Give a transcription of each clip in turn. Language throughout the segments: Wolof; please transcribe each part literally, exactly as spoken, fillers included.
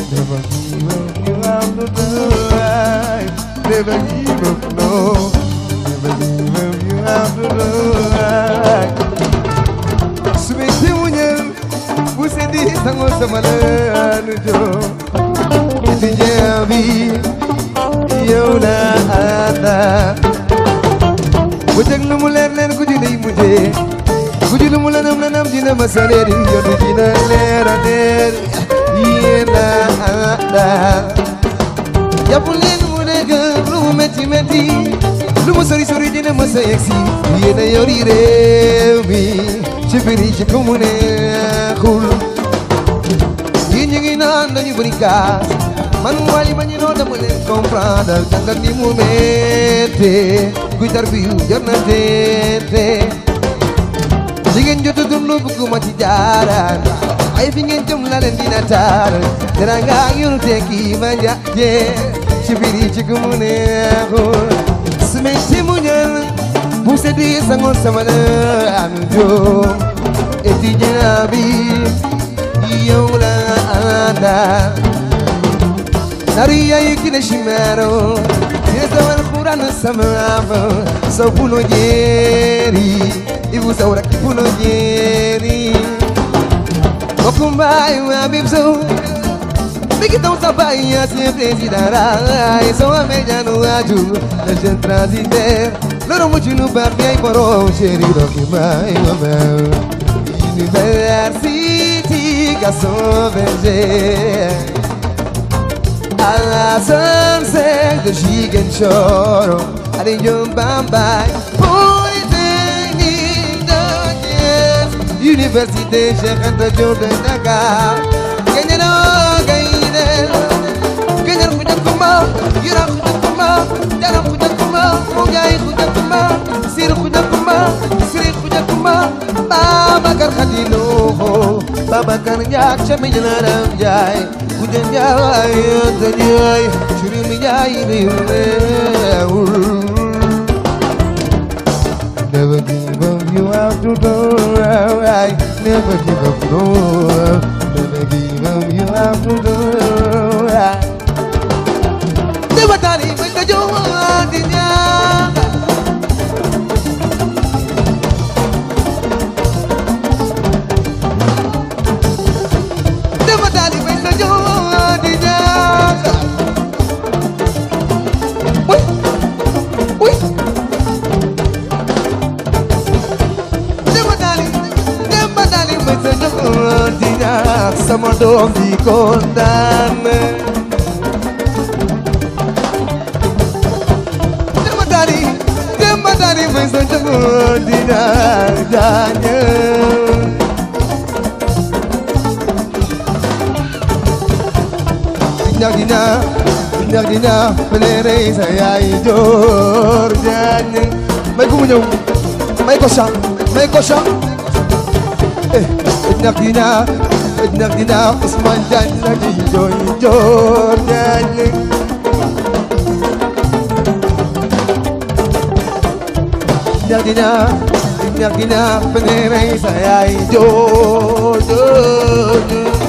Never give up, you have to do right. Never give up, no. Never give up, you have to do right. Sumiti munyal, busedi sango samalanu jo. Iti jabi, yona ada. Bujang numuler len kujudi muje. Kujudi mulanam lanam jina masaleri yodu jina lera leri. Yena ada. Ya pulen munega lu meti meti. Lu musori sori jina masa yaksi. Yena yori rewi. Chipiri chikumune khul. Yinyi nanda ni berikas. Manuali manino da mulen comprada. Jangan di mumete. Guitar view jarna tete. Jigéen jotu dundu buku ma ci jaaran ay fi ngeen jëm la leen dina taar dara nga yu tekki ma jaaje ci biri ci ku mu neexul sumay ci mu ñal bu sedi sangoon sama la anu joom étudiant bi yow la anda nari ay ki ne chimero yesawal quran sama so puno jeri ibu saura kipuno jeri Okumbai wa bibso Bikitão sabaia sempre se dará Sou a mediano aju Deixa transiter Loro muito no barbe aí por um Xerido que vai mamão University Gasson Verger A sunset The chicken choro Arinho bambai Université Cheikh Anta Diop de Dakar Gagnano gagne Gagnal ku jak kuma Yura ku jak kuma Jaram ku jak kuma Mujay ku jak kuma Sir ku jak kuma Sir ku jak kuma Babakar Khadilo Babakar jak Chami jalaram jay Ku jak jay Tanyay Churi mi jay Never give up, you have to do right. Never give up, no. Never give up, you have to do right. Never done it with the joy in ya. Never done it with the joy in ya. Wait, wait. Sama doom di kontaan Demba dari Demba dari may sa jagoon di nadanya Tinyak dina Tinyak dina Pelere saya Jordan May kumunyaw May kosya May kosya Eh Tinyak dina Tinyak dina Usman Jan lagi joy Jordan Tinyak dina Tinyak dina Pengerai saya Jordan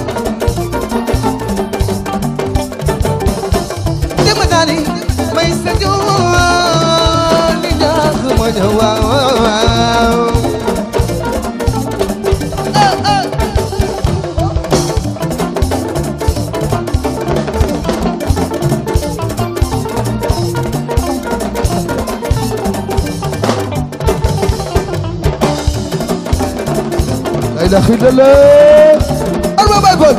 Dia menari Mai sejual Lidah kemajawau La ilaha illallah Arba Bible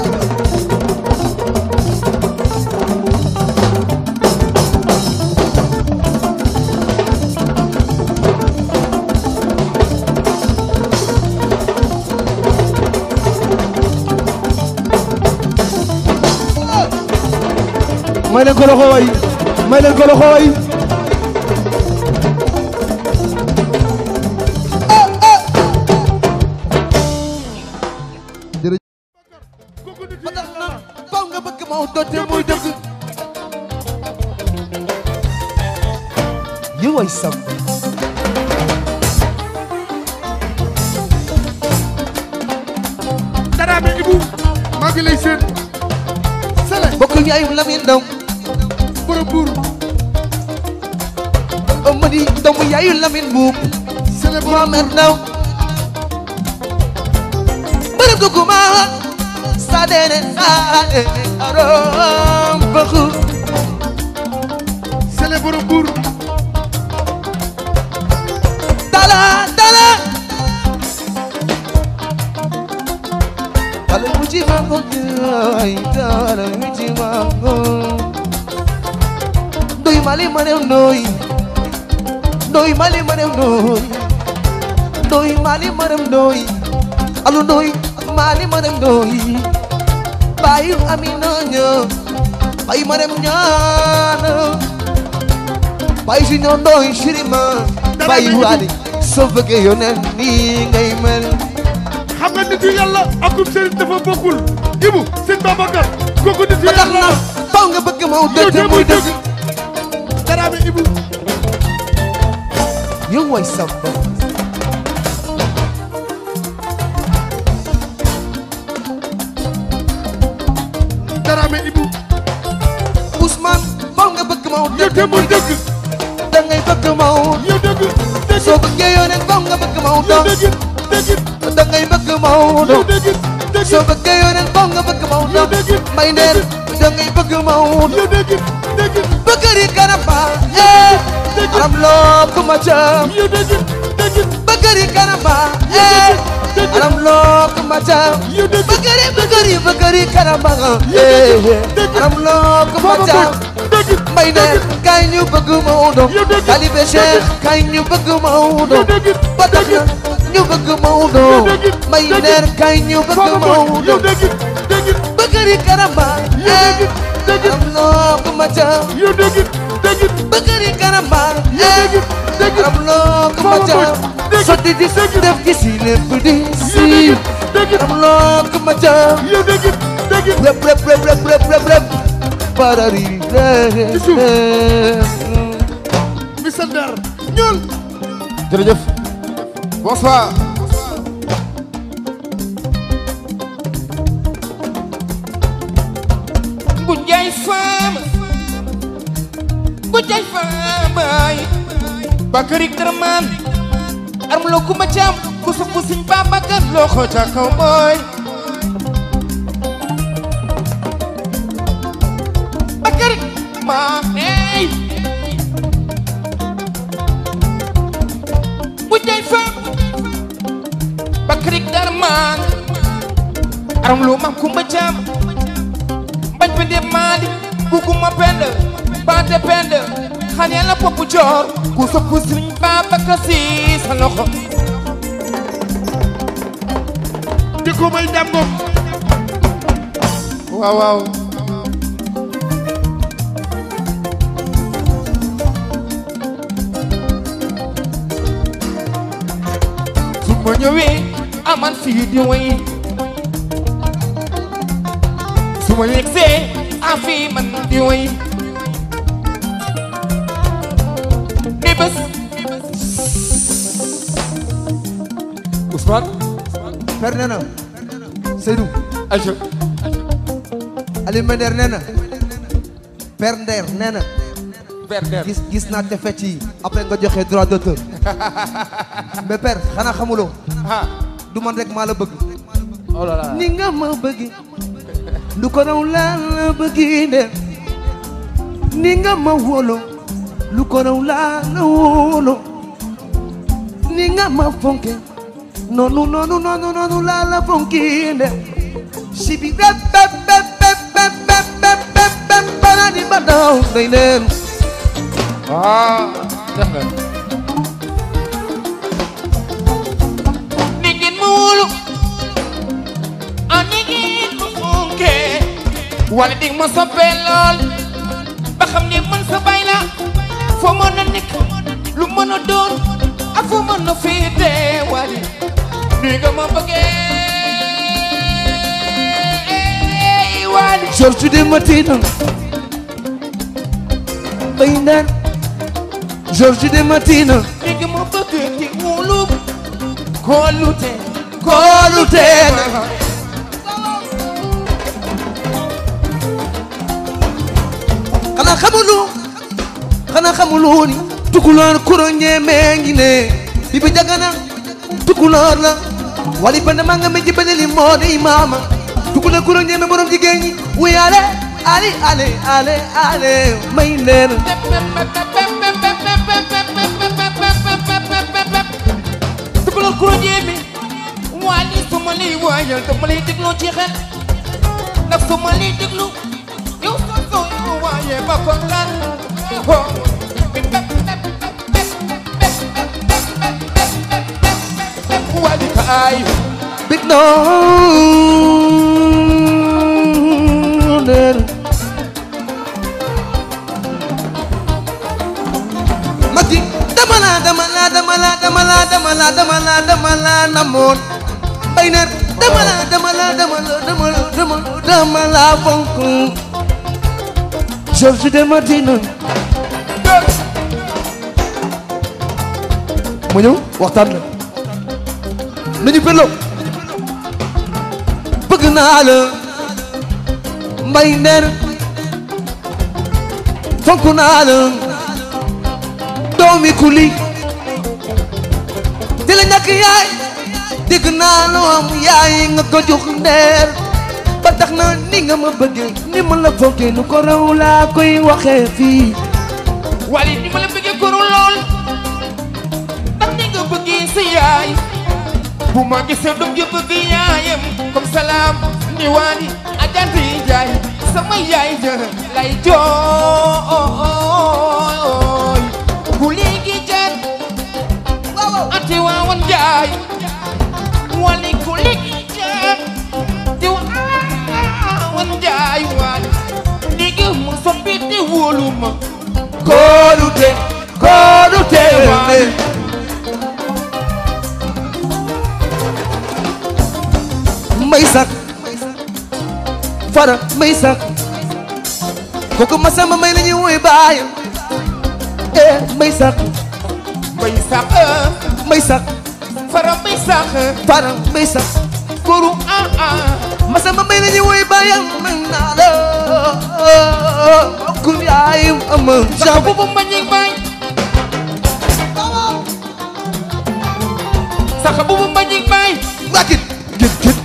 may leen ko loxo way may leen ko loxo way You are something. Dara bi Ibu maa ngi lay seen bokk yaayu Lamine Ndaw borom buur Amady doomu yaayu Lamine Buub sele Mohamed Ndaw bërëb duguma sa dene sa dene arom bëxu sele borom buur dala dala dala mu ci mango ay dala mu ci mango doy mali manew noy doy mali manew noy doy mali manew noy alu doy mali manew noy bayu amina ño bay manew ñaana bay si ñoo doy shirima bay wali soo bëggee yoneen nii ngay mel xam nga nitu yàlla akub sëriñ dafa bokkul Ibu sëñ Babacar kooku nitu ba tax yàlla na faw nga bëgg ma dëgg muy dëgg Daraame Ibu yow way samba Daraame Ibu Ousmane faw nga bëgg ma yow te muy dëgg da ngay bëgg ma yow dëgg dëgg soo bëggee yoneen faw nga bëgg ma yow dëgg dëgg da ngay bëgg ma yow dëgg dëgg soo bëggee yoneen faw nga bëgg ma yow dëgg may neen da ngay bëgg ma yow dëgg dëgg bëggëri kanamba eh aram loo kuma jam yow dëgg dëgg bëggëri kanamba eh aram loo kuma jam yow dëgg bëggëri bëggëri bëggëri kanamba eh aram loo kuma jam dëgg may neen kay ñu bëgg Maodo yow dëgg Talibé Cheikh kay ñu bëgg Maodo yow dëgg ba tax na ñu bëgg Maodo may neen kay ñu bëgg Maodo yow dëgg dëgg bëggëri kanamba eh dëgg aram loo kuma jam yow dëgg dëgg bëggëri kanamba eh dëgg aram loo kuma jam sotti di def ci si lépp di si aram loo kuma jam yow dëgg dëgg rep rep rep rep rep rep rep parari ci suuf Mister Nder ñuul jërëjëf bonsoir Gujay Fama Gujay Fama Bakari Kraman arm lo kuma cam ku sopp Sëñ Babacar loxo ca kaw boy Bakari ma hey Gujay Fama Bakari Kraman arm lo mam kumba cam bañ pende maali buguma pende baate pende xane la popu joor ku sopp Sëñ Babacar Si sa loxo di ko may ndam ngom waaw waaw su ma ñëwee aman fii di way su ma yegsee a fii man di way ni bés Ousmane per nee na Seydou ajo Aliou Mender nee na per Nder nee na Berder gis gis naa te fecc yi après nga joxe droit d'auteur mais per xanaa xamuloo ah du man rek maa la bëgg oh là là ni nga ma bëgg lu ko raw laa la bëgg de ni nga ma wóolo lu ko raw laa la wóolo ni nga ma fonke noonu noonu noonu noonu laa la fonki de si bi bep bep bep bep bep bep bep bep bep bana di ba daw day neen ah def na ni ngeen ma wóolu ah ni ngeen ma fonke wala di ma soppee lool ba xam ni man sa bay la foo mën a nekk lu mën a doon ak foo mën a féete wala ni nga ma bëggee wala Georges de Matina bay neen Georges de Matina ni nga ma bëggee ci wóolu kóolute kóolute xanaa xamulu xanaa xamulu ni tukulóor kuro ñeemee ngi ne bi bi jagana tukulóor la wali banda maa nga meji badeli moo di maama tukulóor kuro ñeemee borom jigéen ñi wuy ale ale ale ale ale may neen tukulóor kuro ñeemee wali su ma lay waayal dama lay dégloo ci xel ndax su ma lay déglu yow soo soo waaye ba kontaan wali kaay big no neen mati dama la dama la dama la dama la dama la dama la dama la namoon bay ner dama la dama la dama la dama la dama la dama la fonk Georges de Martino mu ñëw waxtaan la nañu bello bëgg naa la mbay ner fonk naa la doomi kuli di la ñàkk yaay dégg naa lu am yaay nga ko jox ndeer ba tax na ni nga ma bëggee ni ma la fonkee nu ko raw laa koy waxee fii wali ni ma la bëggee ko raw lool ndax ni nga bëggee sa yaay bu ma gisee doom ji bëgg yaayam comme salaam ni waani ajante yi jaay sama yaay ja lay jooy bu léegi jar ati waawan jaay wali ku léegi jar di waawan jaay wali léegi mu soppi te wóolu ma koolute koolute may sak fara may sak kooku masamba may lañuy woy baayam eh may sak may sak may sak fara may sak fara may sak guru ah ah masamba may lañuy woy baayam man naa la kooku yaayam am sax bu bu mañi bay sax bu bu mañi bay wakit git git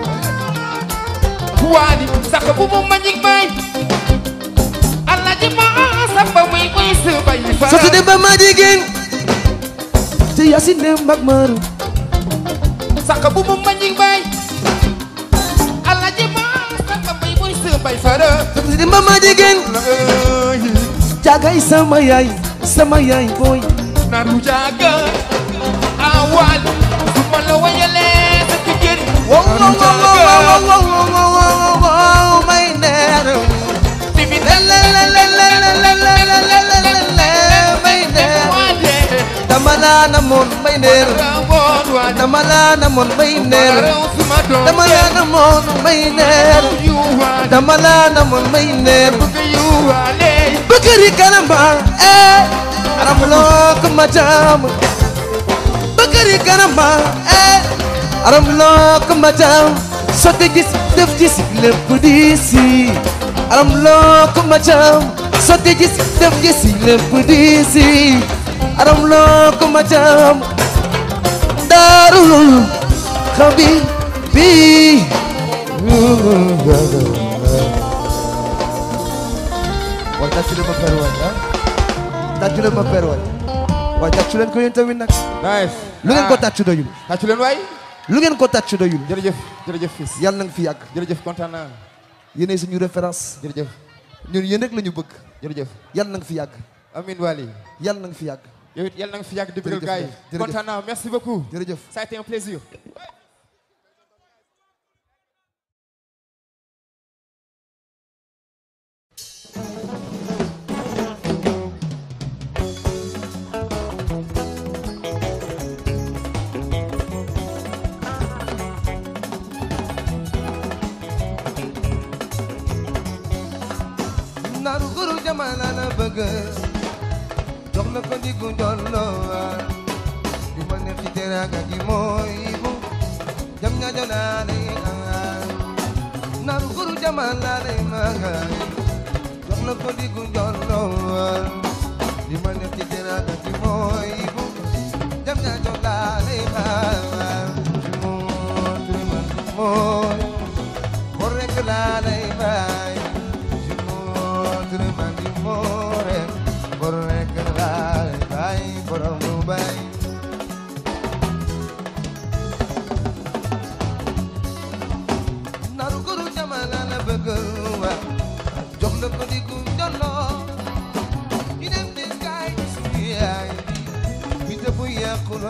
waadi sax bu bu mañi bay alaji ma samba muy muy se bay fara sotu de ba ma jigéen te yasin de mbag maru sax bu bu mañi bay alaji ma samba muy muy se bay fara sotu de ba ma jigéen jagay sama yaay sama yaay boy naru jaga awal suma la wayale sa kër wow wow wow wow wow wow may neer bibi la la la la la la la la la la la may neer dama la namoon may neer dama la namoon may neer dama la namoon may neer dama la namoon may neer bëkkëri kanamba eh aram loo ko ma jam bëkkëri kanamba eh aram loo ko ma jam sotti gis def gis lépp di si aram loo ko ma jam sotti gis def gis lépp di si aram loo ko ma jam daarul xabi bi waaye tàccu leen ma per waay ah tàccu leen ma per waay waaye tàccu leen ko yéen tamit nag nice lu ngeen ko tàccu doyul tàccu leen waay lu ngeen ko tàccu doyul jërëjëf jërëjëf fils yàlla na nga fi yàgg jërëjëf kontaan naa yéenay suñu référence jërëjëf ñun yéen rek la ñu bëgg jërëjëf yàlla na nga fi yàgg amin wali yàlla na nga fi yàgg yow it yàlla na nga fi yàgg di bëggal Jërëjëf, gars yi jërëjëf. kontaan naa merci beaucoup jërëjëf ça a été un plaisir naaru guru jamana la bëgg jox na ko diggu njolloo di ma neex ci teraanga gi mooy bu jam ñaajo naa lay naaru guru jamana lay magay jox na ko diggu njolloon li ma neex ci teraanga ci mooy bu jam ñaa jox laa lay xaar ci moom ci man mooy bor rek laa lay bàyyi ci moom ci man di moo rek bor rek laa lay bàyyi borom lu bàyyi naru guru jamana la bëgg wa jox la ko diggu njolloon ñu dem di kaay ci suñu yaay bi te bu yàqul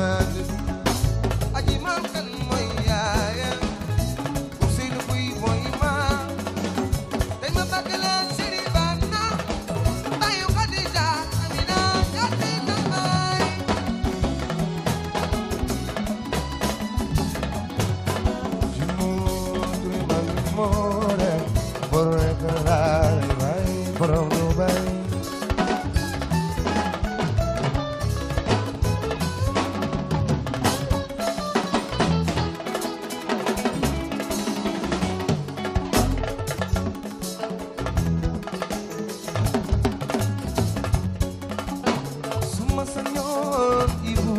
aji maam kan mooy yaayam Ousseynou buy mooy maam dañ ma bëgg la Sëriñ Bana bayu Khadija Amina gàtti na may ci mootre man moore bor rek laay bay borom lu bay suma sañoon Ibu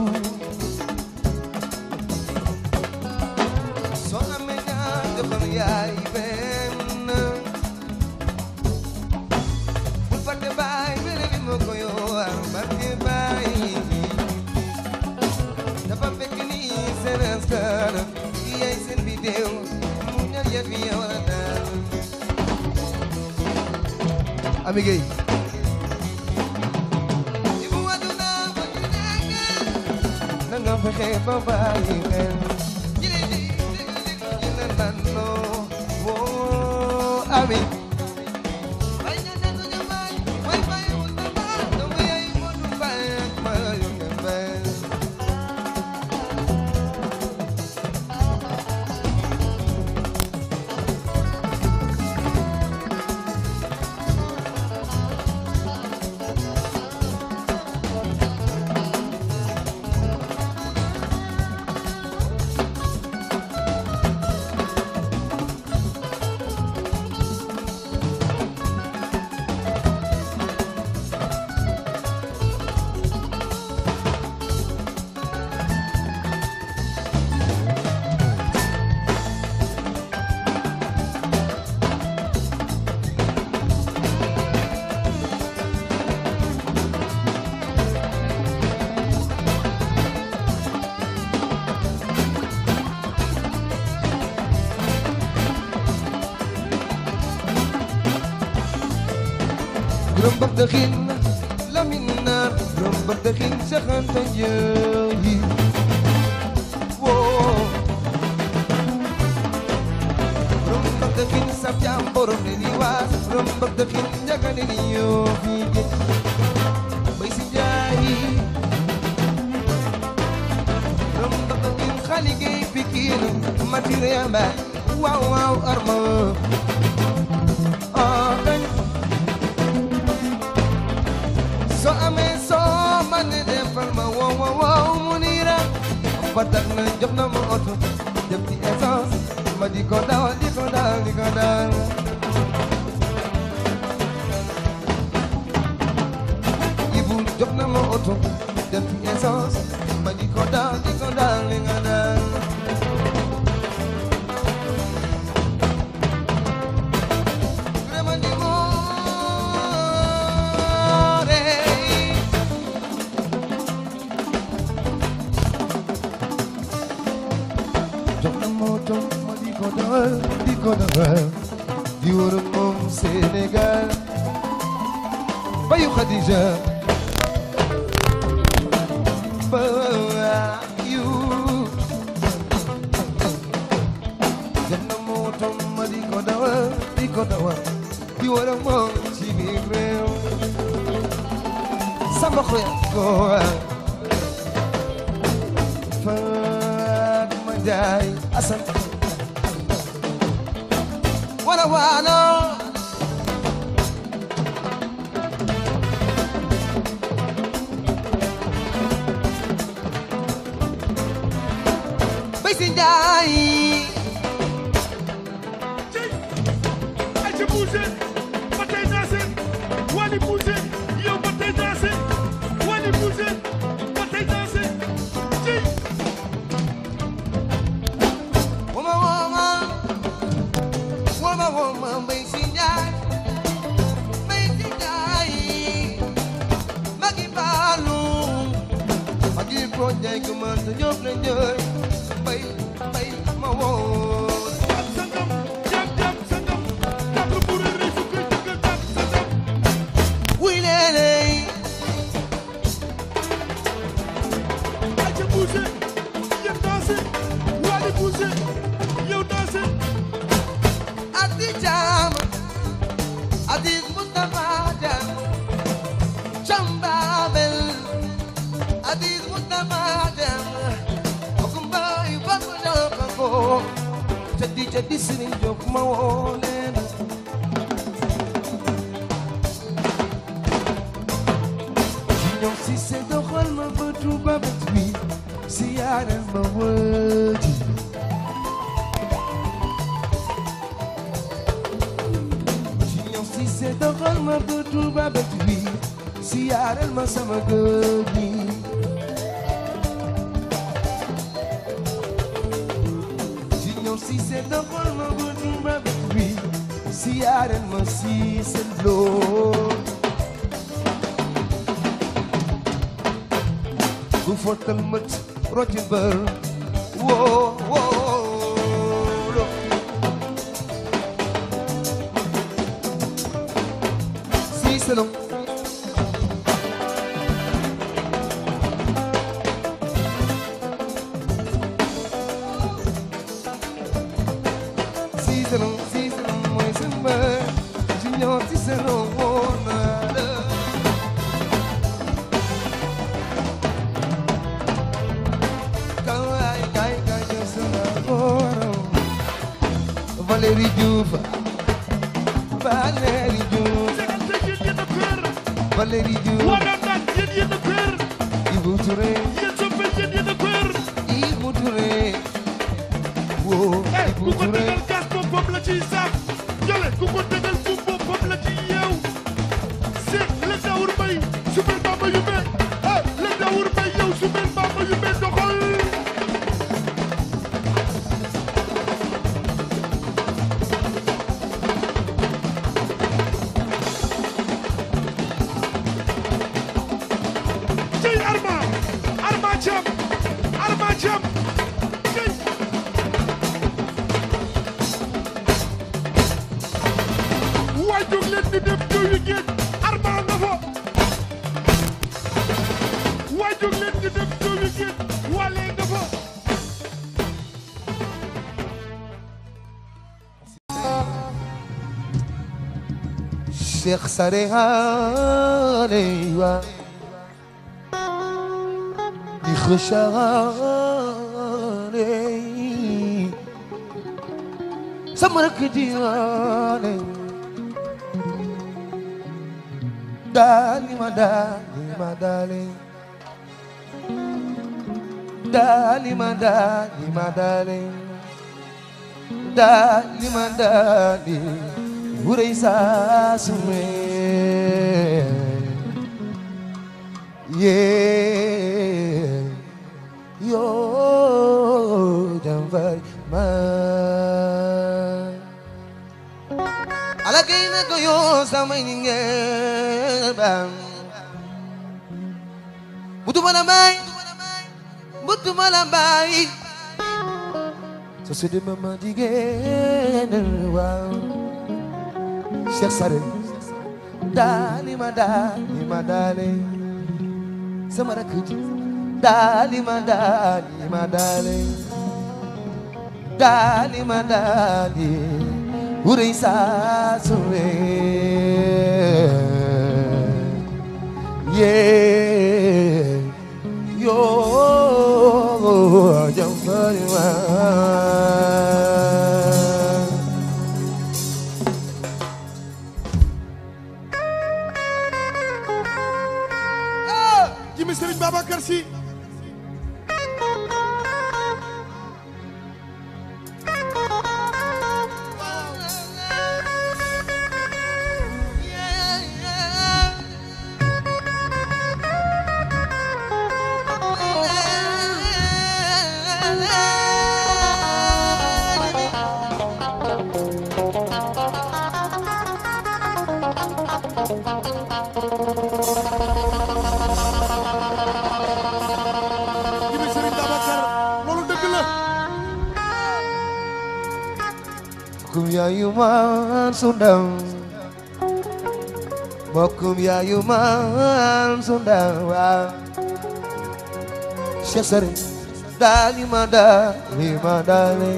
soo amee ñaar defal yaay benn bul fàtte baay bere bi ma ko yor barke baay dafa fekk ni seen askan yaay seen bidéew mu ñal yëf yi yow la daal Ami Gueye Ibu aduna ba ñu nekk na nga fexe ba bàyyi xel jile ji déglu déglu ñu la nandoo woo Ami bay ña ne ko ñamaay way bay wul na ba doomu yaay moo du bay ak ma yu ngeen bay Rombak dëxin Lamin naar rombak dëxin saxanta njëyi woo rombak dëxin sab jaam borom ne ni waas rombak dëxin njagane ni yoo fi gën bay si jaayi rombak dëxin xali gay pikiin matériel ba waaw waaw arma ah dañ so amee soo man ne defal ma wow wow wow mu niira ba tax na jox na ma oto def ci essence ma di ko dawal di ko dawal di ko dawal Ibu jox na ma oto def ci essence ma di ko dawal di ko dawal di ko dawal vraiment di jox na moto ma di ko dawal di ko dawal di wër moom Sénégal bayu Khadija bayu jox na moto ma di ko dawal di ko dawal di wër moom ci biir réew sama xoya ko Fatma Njaay Asan wala wala bay si Njaay ay ca bougé ba tey naa seen ñëpp la ñëw bay bay ma woo jam sangam jam jam sangam jam lu bu rëy su koy tëggal jam sangam wuy leeley aca buuse yéen daase waali buuse yow daase adi jam adi Mustafa jam Chambabel adi Mustafa jam okumba ibamu jokako jadi jadi sini jok mawolen ñoom si se doxal ma bëtu babet bi si yaareel ma wëti ñoom si se doxal ma bëtu babet bi si yaareel ma sama gëg bi ñoom si se doxal ma bëtu babet bi si yaareel ma si se loo ku fottal mët rotin bër woo woo lo si selon si selon si selon mooy sama si ñoo si selon woo naa la Valérie Diouf Valérie Diouf segante yéen yéen a kër Valérie Diouf waroon naan yéen yéen a kër Ibou Touré yéen soppe yéen yéen a kër Ibou Touré woo eh ku Ibou ko Touré tegal gas boppam la ciy saaf jële ku ko tegal fu boppam la ciy yeew c'est le Daour Mbaye super bamba yu be eh le Daour Mbaye yow super bamba yu be doxal cey Arma Arma Thiam Arma Thiam cey waay jóg leen di dem jooyu géej Arma nga fa waay jóg leen di dem jooyu géej waale nga fa Cheikh Sarehane wa di xëccaane sama rakk diwaane daali ma daali ma daali daali ma daali ma daali daali ma daali wuray saa sume yeah yo jambar ma ala kayna ko yo sama ninge bang butu malamay butu malamay so se de mama digen wow Cheikh Sare dali ma dali ma dali sama rakk ji dali ma dali ma dali dali ma dali wuray saa suwe yeah yo jambari ma Jimi Serigne Babacar Sy mbokkum yaayu Mansour Ndaw mbokkum yaayu Mansour Ndaw waaw Cheikh Sare daali ma daali ma daali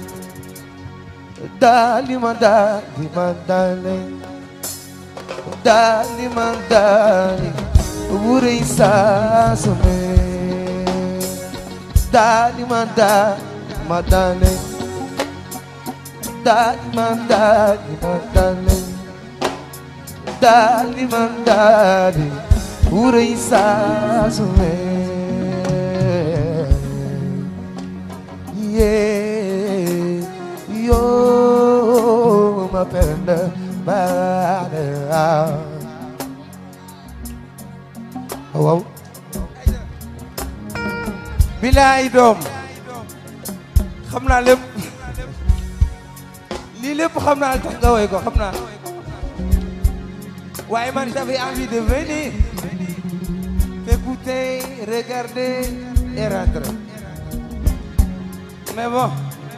daali ma daali ma daali daali ma daali wuri saasume daali ma daali ma daali daali ma daali ma daali daali ma daali wuri saasume yeah yo ma penda bada waaw bilaay doom xam naa lépp lii lépp xam naa tax nga woy ko xam naa waaye man j'avais envie de venir écouter regarder et rentrer mais bon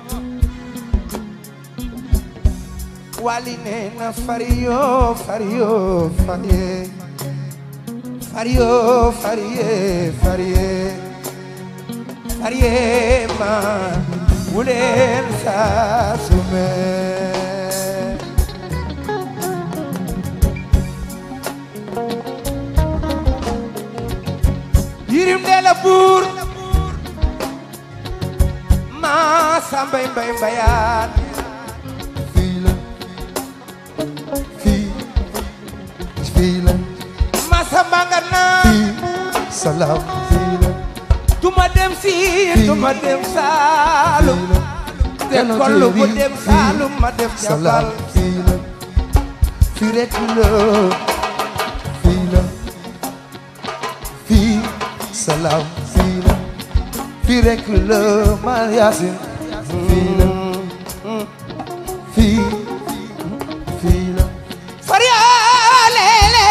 wali nee na fariyo fariyo fariye fariyo fariye fariye fariye ma wulen saasume yirim de la buur ma sambay mbay mbayaan fii la fii fii la ma samba nga naa fii salaam fii la duma dem Siin duma dem Saalum te kollu bu dem Saalum ma dem Jabal fii la fii rek la fii la fii salaam fii la fii rek la ma Yaasin fii la fii fii la fariya lele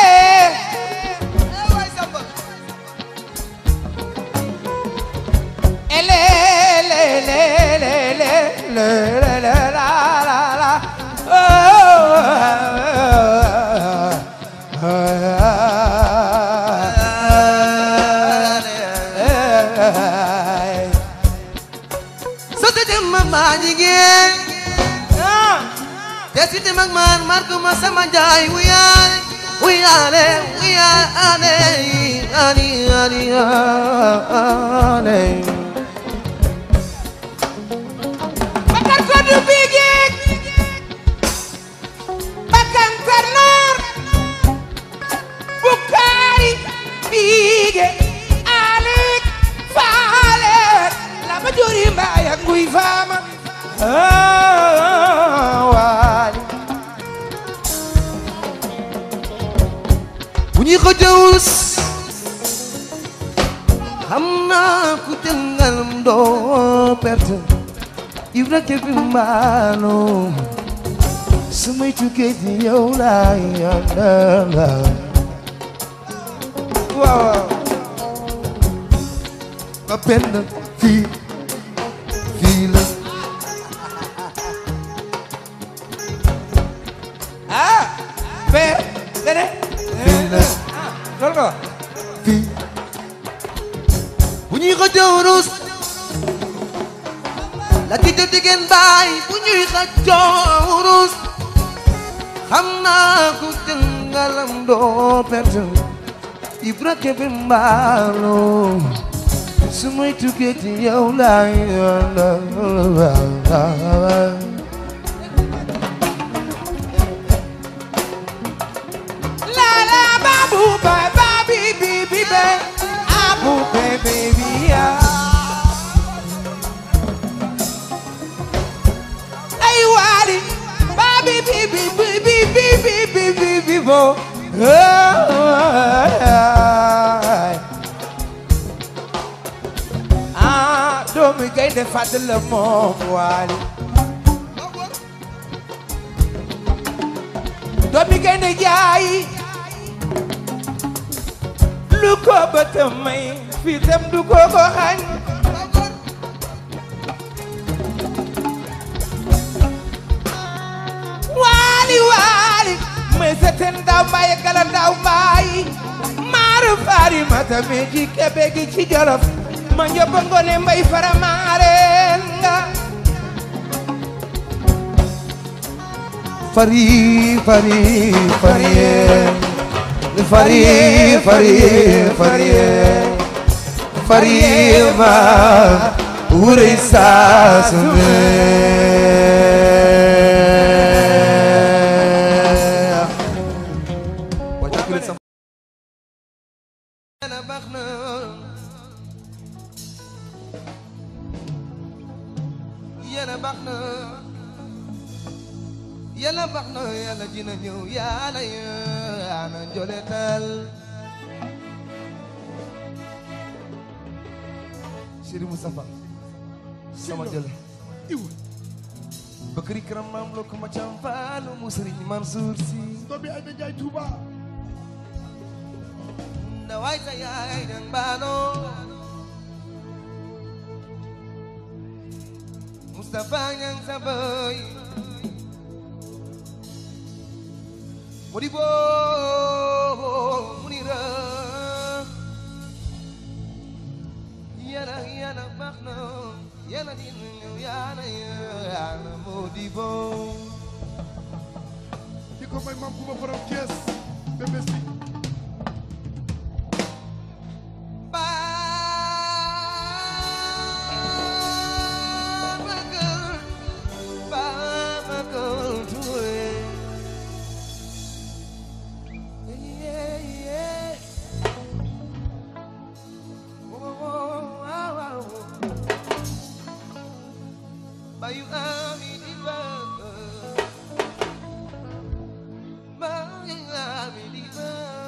ele le le le le le le la la la ma jigéen te si dem ak man marko ma sama jaay wuyaale wuyaale wuyaale ani ani ani bakar ko du bigi bakar tarnor bukari bigi alik faale la ma juri mbay ak nguy faama waali bu ñuy ko jawus xam naa ku tëngalam doo perte Ibra Kebe Mbaalo sumay tukkee ci yow laay yàlla waaw ma penn fii fii la ah père dene fii la loolu ko fii bu ñuy ko jawrus la ki te digeen baay bu ñuy xëccoo urus xam naa ku jëngalam doo perte Ibra Kebe Mbaalo su may tukkee ci yow laay la la babu ba babi bi bi be abu be baby ya baby baby baby baby baby baby bo ah doomi gaynde fàtte la moom waali doomi gaynde jaay lu ko bëtam may fii tam du ko ko xañ ten daw baay gala daw baay maaru faari mata meji kebe gi ci Jolof ma njoba ngone mbay fara maareen nga fari fari fari fari fari fari fari ma ure saasune yàlla baax na yàlla baax na yàlla dina ñëw yàlla yàlla njoletal Chéri Moustapha sama jole iw Bakari Karam maam lo ko ma cam faalu mu Sëriñ Mansour Si doomi ay na jaay Touba nda waay sa yaay dang baano Moustapha ñang sa boy Modibo Munira yana yana baax na yana dina ñëw yana yana Modibo di ko may maam ku ma borom Thiès bébé si Bayu ami di ba Bayu ami di ba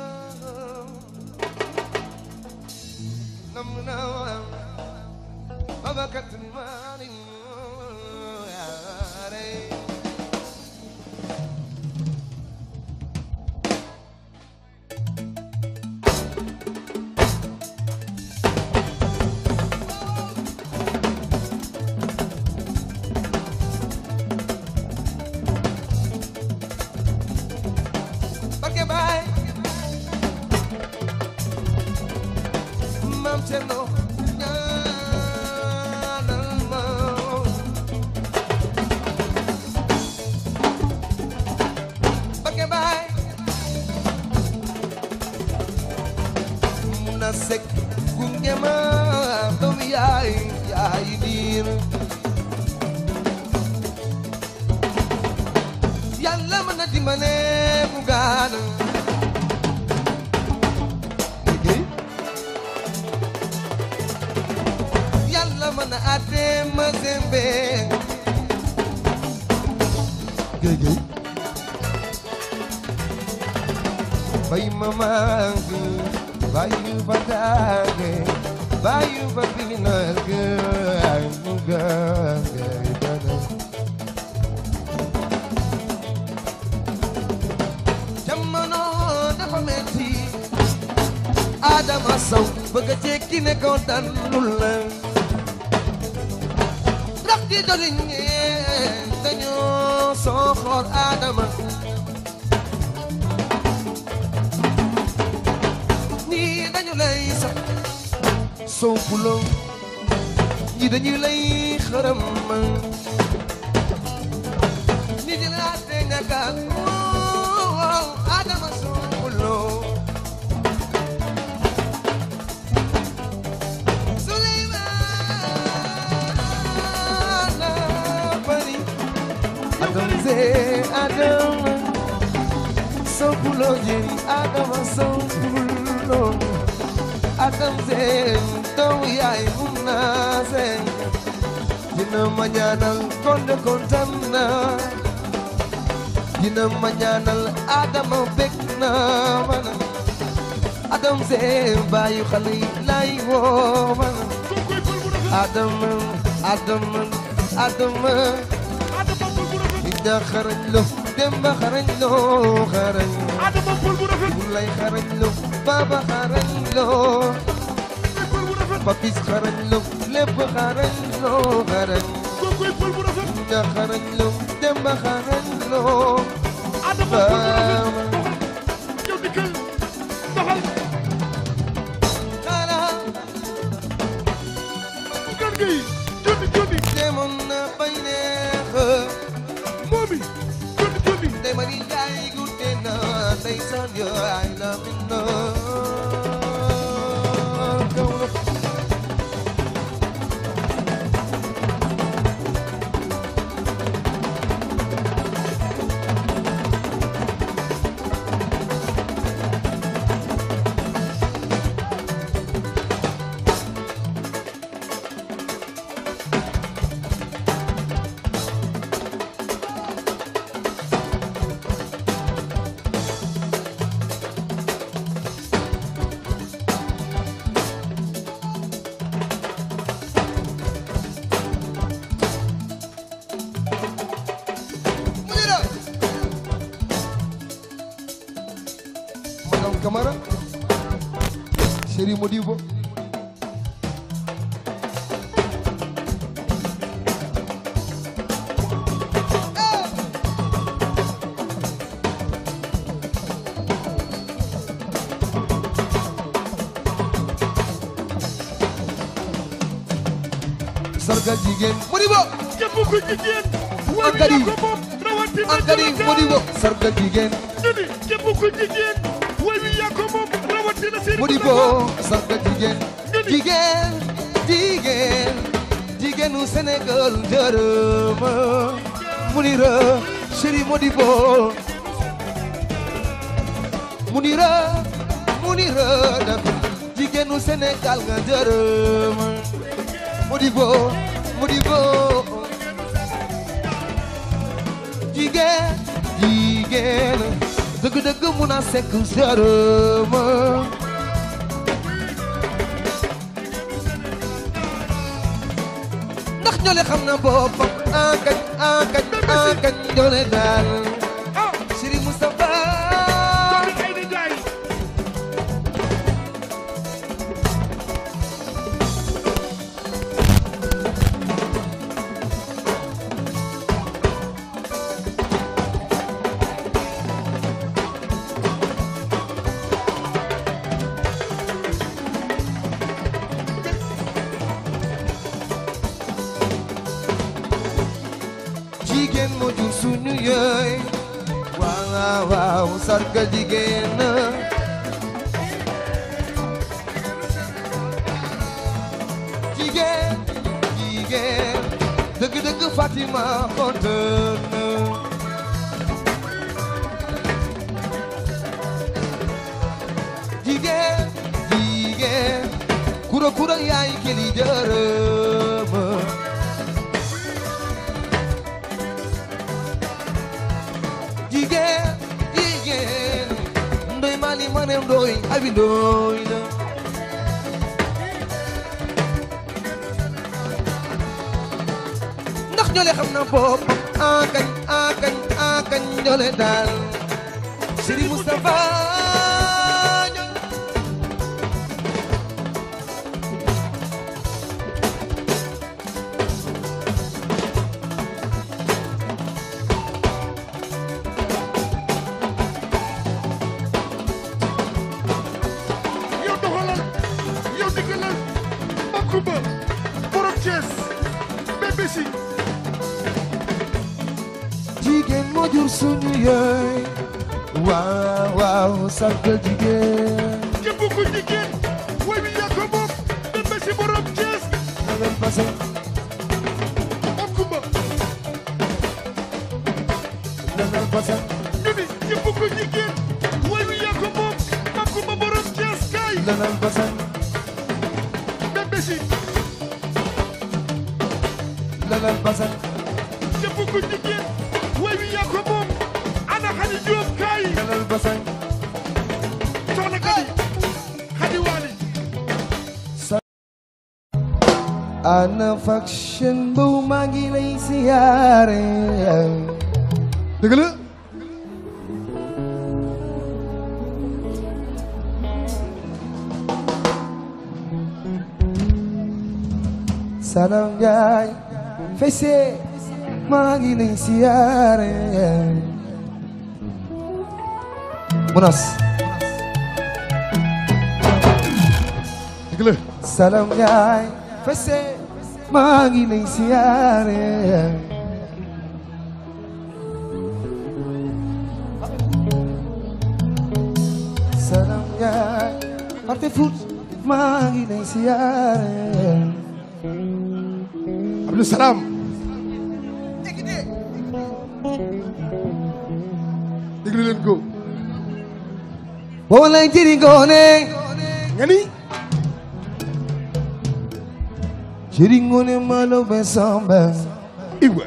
Nam na Baba katun mani Mam Cerno ñaanal ma Bakke baay mun na sekk gunge ma doom yaay yaay diir Yàlla mën na dimbale mu gaana mana ate mazembe gege bay mamangu bayu badage bayu babinage amuga dana jamono dafa metti Adama Sow bëgg tekki ne ko danul la di doliñe dañoo soxor Adama ni dañu lay sax soo pulo ñi dañu lay xaram ni di la te ñaka Adama soo pulo Adam ze Adam Sopulo jeri Adam sopulo Adam ze Dom yaay muna ze Dina ma ñaanal konde kontaan na Dina ma ñaanal Adam bég na man Adam ze baayu xale yi lay woo man Adam Adam Adam Ida xarañ lo Demba xarañ lo xarañ Adama pol bu rafet Bulay xarañ lo Baba xarañ lo Papis xarañ lo lépp xarañ lo xarañ kokoy pol bu rafet Ida xarañ lo Demba xarañ lo Adama pol bu rafet ndeysaan yaay la min na Camara Chéri Modibo sargal jigéen Modibo képp ku jigéen Ankadi rawatina Ankadi Modibo sargal jigéen ñuni képp ku jigéen way wi yaa ko moom rawatina seen Modibo sargal jigéen jigéen jigéen jigéenu Sénégal jërëma Munira Chéri Modibo Munira Munira dafa jigéenu Sénégal nga jërëma Modibo Modibo jigéen jigéen dëgg dëgg mun a sekk jërëma ndax ñoo le xam na boppam akañ akañ akañ ñoo le daal Chéri Moustapha jigéen moo jur suñu yaay waaw waaw sargal jigéen na jigéen jigéen dëgg dëgg Fatima kontaan na jigéen jigéen kura kura yaay kili jërëma jigéen jigéen ndoy mali manem ndoy abi ndoy la ndax ñoo le xam na boppam akañ akañ akañ ñoo le daal Chéri Moustapha jigéen moo jur suñu yaay waaw waaw sargal jigéen képp ku jigéen way wi yaa ko moom Bébé Si borom Thiès na leen passé am kumba na leen passé ñuni képp ku jigéen way wi yaa ko moom am kumba borom Thiès kay na leen passé Bébé Si na leen passé képp ku jigéen way wi yaa ko moom ana Xadi Jóob kay na leen passé soxna Xadi Xadi Waali ana faction bu maa ngi lay siyaare dëgg la Salam Njaay fese maa ngi lay siyaare Munas dëgg la Salam Njaay fese maa ngi lay siyaare ñaay parte foot maa ngi lay siyaare Abdou Salam déglu leen ko boo lay jëri ngoone nga ni jëri ngoone malo be samba Iwa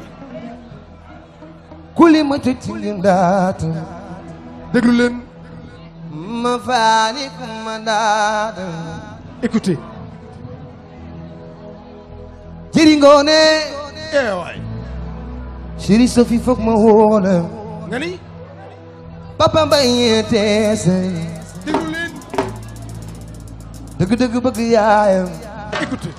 kuli ma tëti ngi ndaata déglu leen ma faani kuma ndaata écoutez jëri ngoone eh waay chéri Sophie foog ma woola nga ni papa mbaye teese déglu leen dëgg dëgg bëgg yaayam écoutez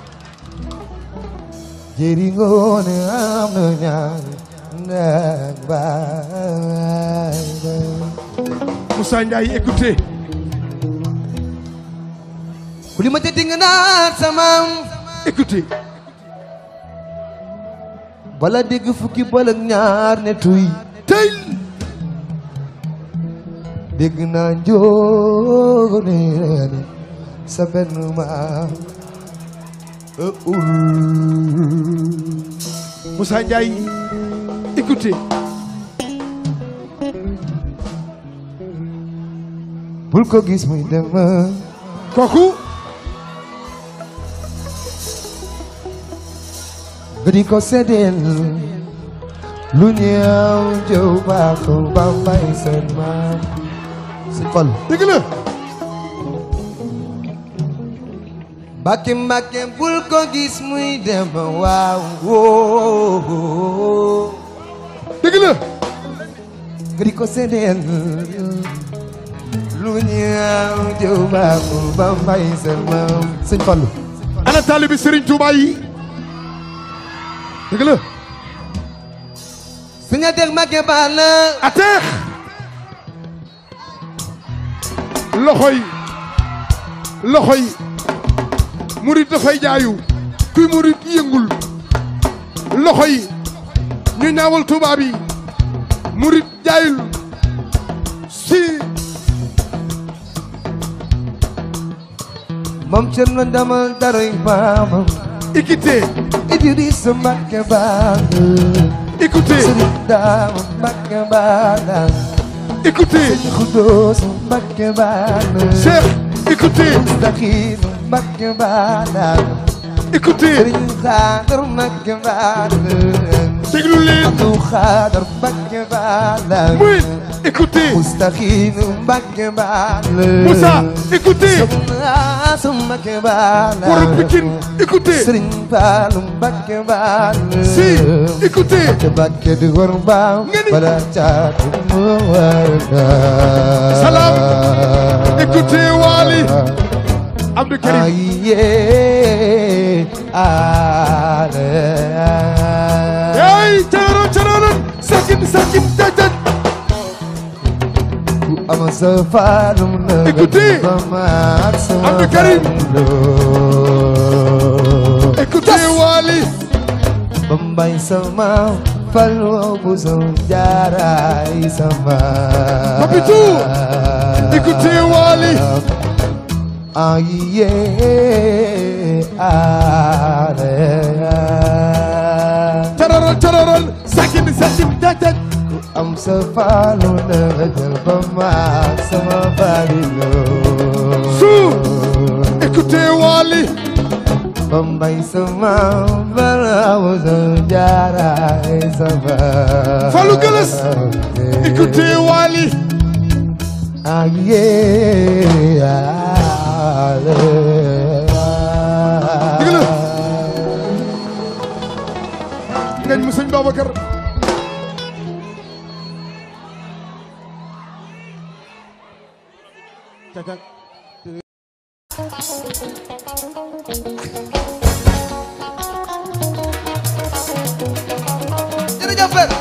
jëri ngoone am na ñaar ndaag baay Moussa Ndiaye écoutez ku li ma tëti nga naat samam écoutez bala dégg fukki bal ak ñaar ne tuy tey dégg naa njoone sa benn maam ul Moussa Ndiaye écoutez bul ko gis muy dem kooku nga di ko seddeel lu ñëw jëw baax Bambay seen maam si fal dëgg la Mbàkke Mbàkke bul ko gis muy dem waaw woo dëgg la nga di ko seddeel lu ñëw jëw baax Bambay seen maam sëñ Fallu ana taalibi Serigne Touba yi dëgg la sëñ Atex Mbàkke baal na Atex loxo yi loxo yi murit dafay jaayu kuy murit yëngul loxo yi ñu ñaawal tubaab yi murit jaayul si moom cër na damal daray maamam écoutez Idrissa Mbàkke baal écoutez Sëriñ Daam Mbàkke baal écoutez Xudoos Mbàkke baal Cheikh écoutez Mustaqiim Mbàkke baal écoutez Sëriñ Xaadar Mbàkke baal déglu leen Abdu Xaadar Mbàkke baal muy écoutez Mustaqiim Mbàkke baal Moussa écoutez Soxna Asu Mbàkke baal Borom Pikine écoutez Sëriñ Faalu Mbàkke baal si écoutez Mbàkke di war mbaaw Ngani. bala caatu mu war Salam écoutez Wali Abdou Karim aye ale hey cararon cararon sakin sakin tatat ku am sa faalum na Écoutez. ba maak sama Abdou Karim. faalum. écoutez Wali Bambay sama falwo bu so jaaray sama Papitou. Écoutez Wali aye ale cararon cararon sakin sakin tatat am sa faalu na nga jël ba maak sama falilo Sou. écoutez Wali Bambay sama falwo bu so jaaray sama Fallou Galass. écoutez Wali aye ale dëgg la ngañ mu sëñ Babacar jërëjëf Fer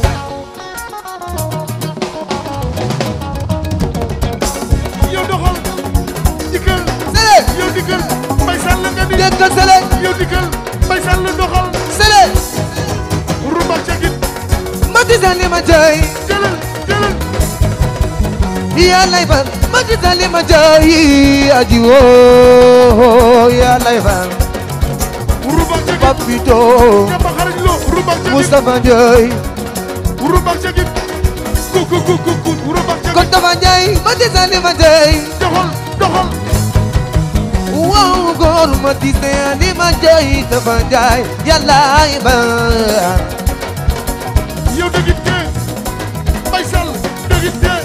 yow doxal dikkal Sele yow dikkal Mbaye Sall nga ni déggal Sele yow dikkal Mbaye Sall doxal Sele rumba ca git ma tisani ma jay jëlal jëlal ya lay ban ma di tali ma jaay aji wo ya lay ban Rouba Jegit Papito Demba Xarañ Lo Rouba Jegit Moustapha Ndiaye Rouba Jegit ku ku ku ku ku Rouba Jegit kon Tafa Ndiaye ma di tali ma jaay doxal doxal wow góor ma di tali ma jaay Tafa Ndiaye ya lay ban yow dëggit ke Bay Sall dëggit ke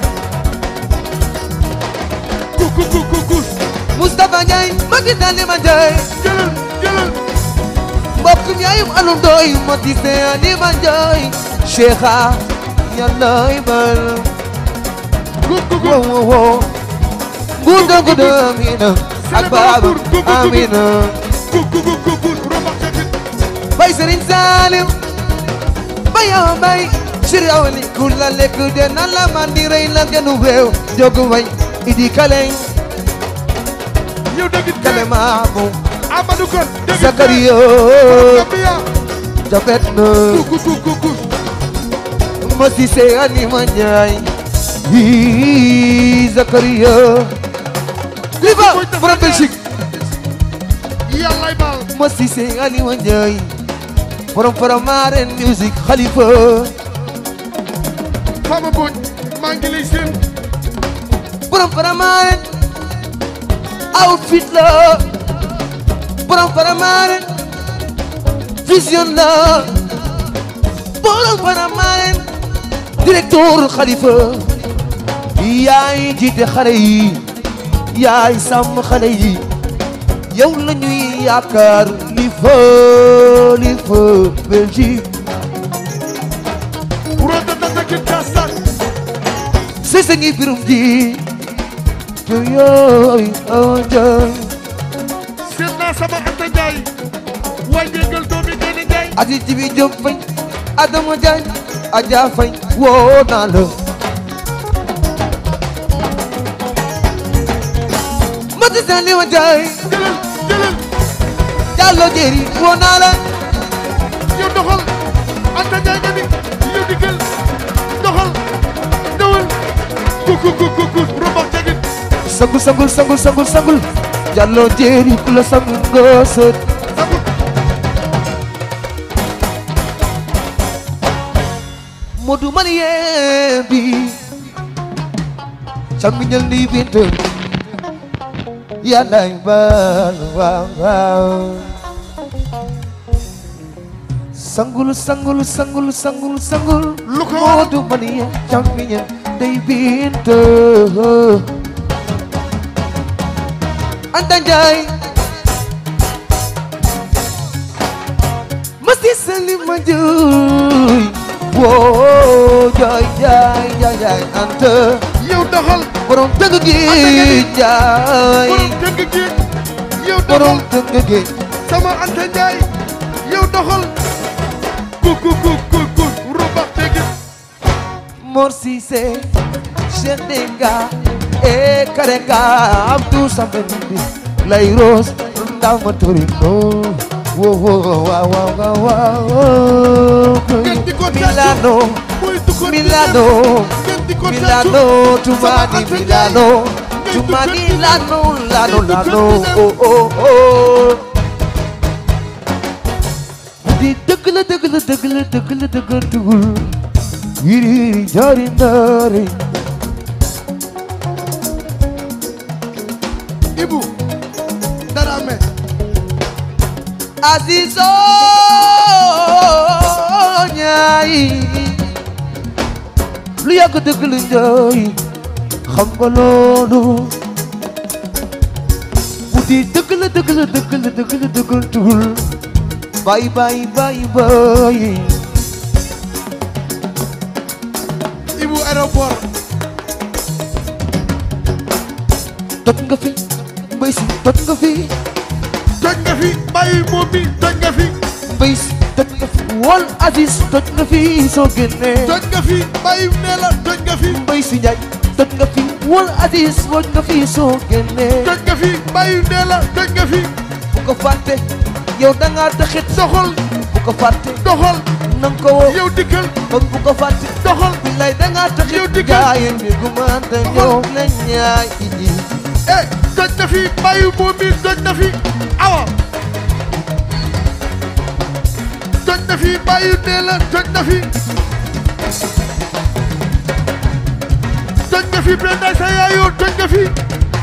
ku ku ku ku ku Moustapha Ndiaye ma di tali ma jaay jëlal jëlal mbokk yaayum alum doy ma di tali ma jaay Cheikha ya lay ban ku ku ku wow wow guda guda amina ak baaba amina ku ku ku ku ku Rouba Jegit bay Serigne Salim bay awa bay siri awali ku la lekk de na la man di rey la genu réew jogu way idi kaleng yow dëggit ke kale maamu Amadou Kon dëggit ke Zakaria Gambia jafet na ku ku ku ku ku ma si se ani ma ñaay hi Zakaria liba borom Belgique yàllaay baal ma si se ani ma ñaay borom Faramaren music Khalifa Fama Mbodj maa ngi lay seen borom Faramaren outfit la borom Faramaren vision la borom Faramaren directeur Khalifa yaay jiite xale yi yaay sàmm xale yi yow la ñuy yaakaar li fa li fa Belgique Roda Tata Kit Kassak sese ngi birum ji to yooy awanjay seet naa sama Anta Njaay waay déggal doomi Gene Njaay ati jibi jom fañ Adama Jaañ Aja fañ woo naa la mati sali wa jaay jëlal jëlal Jallo Jéeri woo naa la yow doxal Anta Njaay nga ni yow diggal doxal ñëwal ku ku ku ku ku Rouba Jegit sangul sangul sangul sangul sangul Jallo Jéeri ku la sangul nga sët sagul Modou Malien bi camiñal ni bint yàllaay baal waaw waaw sangul sangul sangul sangul sangul lu ko waral Modou Malien camiñal day bint Anta Njaay masti sali ma jooy woo jaay jaay jaay jaay Anta yow doxal borom dëgg gi jaay borom dëgg gi yow borom doxal dëgg gi sama Anta Njaay yow doxal ku ku ku ku ku Rouba Jegit Mor Cissé Cheikh Denga e Karenga Abdou Sambendi Lay Rose ndaw ma Torino wo wo wa wa wa wa ngeen di ko Milano mooy du ko Milano ngeen di ko Milano Tumani Milano Tumani Lano Lano Lano oh oh oh di dëgg la dëgg la dëgg la dëgg la dëgg la tugul yiri jari ndari Ibu Darame Azizo ñaay lu yàgg dëgg la njaay xam nga loolu bu di dëgg la dëgg la dëgg la dëgg la dëgg la tugul bye bye bye bye Ibu aéroport toj nga fi mbay si toj nga fi toj nga fi bàyyi moom mi toj nga fi mbay si toj nga fi wol Aziz toj nga fi soo génnee toj nga fi bàyyi nee la toj nga fi mbay si njaay toj nga fi wol Aziz toj nga fi soo génnee toj nga fi bàyyi nee la toj nga fi bu ko fàtte yow da ngaa taxit doxal bu ko fàtte doxal nang ko woo yow dikkal kon bu ko fàtte doxal billaay danga Yow taxit dikkal. gaayam bi gu mante yow la ñaay indi eh toj na fi bàyyi moom mi toj na fi awa toj na fi bàyyi nee la toj na fi toj na fi Brenda sa yaayoo toj na fi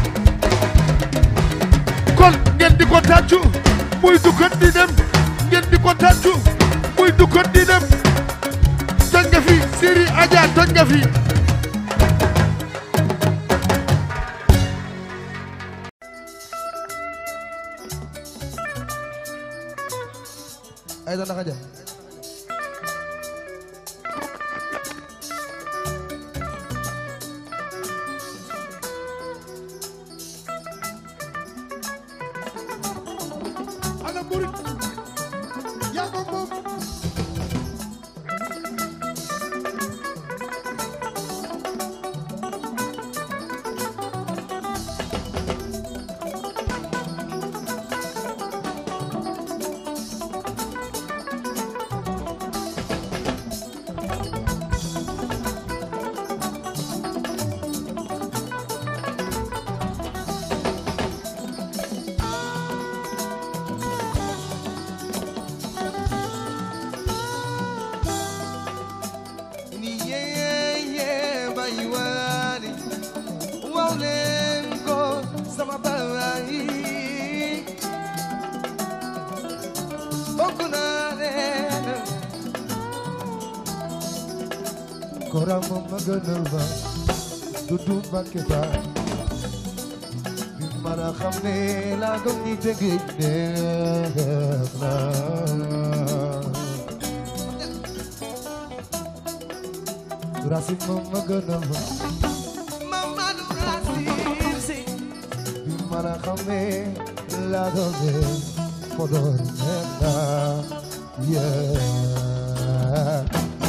kon ngeen di ko tàccu muy dukkat di dem ngeen di ko tàccu muy dukkat di dem toj nga fi Siri Adja toj nga fi ay da naka ja ana murit yaa ko moom ni yee yee bay waali waaw leen ko sama baay bokk naa leen kora moom ma gënal ba dudu Mbàkke ba bi mën a xam ne laa gëm ni tegej neex na Racine moom ma gënal ba Mamadou Racine si bi mën a xam ne laa gëm ne Podor neex na yeah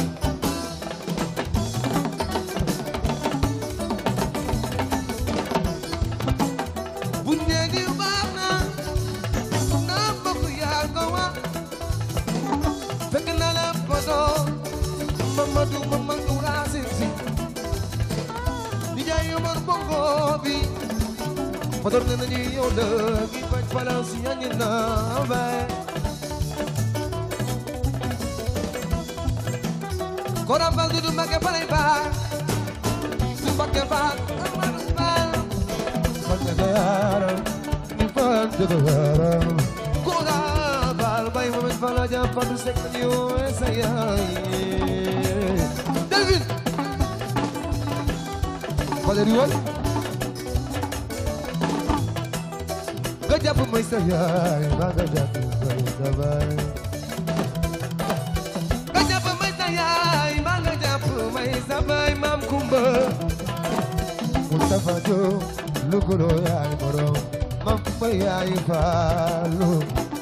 bu ñeegi baax na naa bokk yaa ko wax fekk na la Podor Mamadou Mamadou Racine si nijaay Omar Bongo bi Podor ne nañu yow la gi bañ palaas yañi na bay Kora bal du Mbàkke palay baar du Mbàkke baar Amadou Baar Mbàkke baar ni fan de baar Kora bal bay momet fala jam fadu sek ñu sa yaay Delvin Valérie Wal nga jàpp may sa yaay ba nga jàpp may sa baay nga jàpp may sa yaay ba nga jàpp may sa baay maam Kumba Moustapha Diop lukulo yaay borom maam Kumba yaay Faalu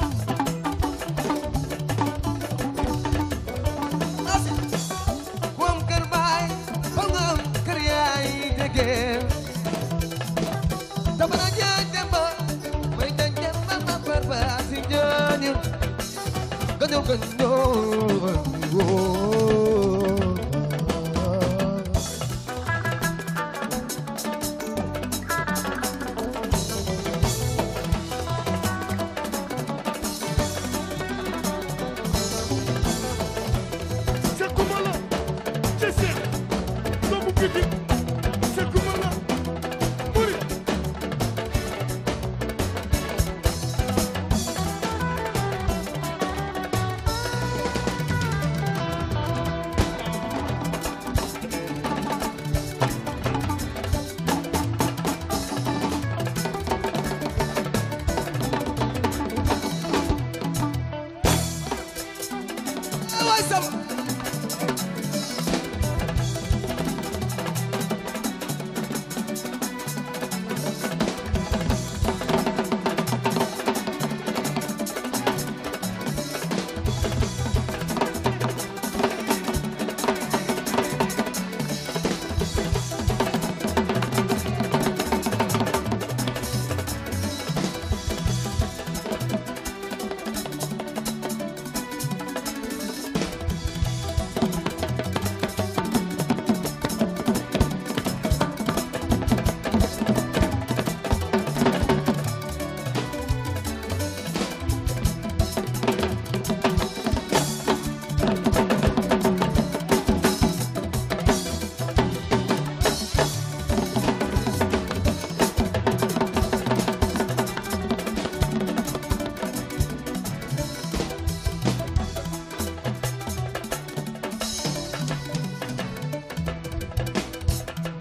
ku am kër baay fa nga am kër yaay dégeel tabara jaay demba may jaay demba ma barba si ñooñu gañoo gañoo Sekuma la ci seet doomu biti Sekuma la murit waay sama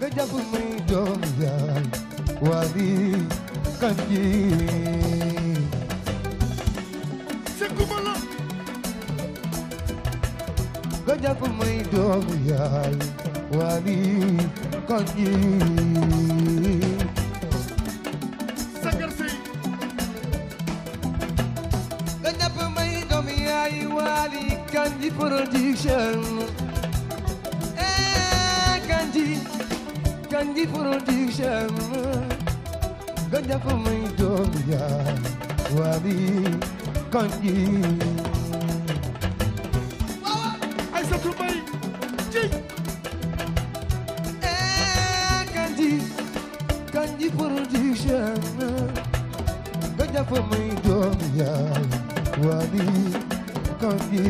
jàpp muy doom yaay Wally Kandji Sekuma la nga jàpp muy doom yaay Wally Kandji Sagar Sey nga jàpp muy doom yaay Wally Kandji production eh Kandji Kandji production nga jàpp muy doom yaay Wally Kandji Aïssatou Mbaye ci eh Kandji Kandji production nga jàpp muy doom yaay Wally Kandji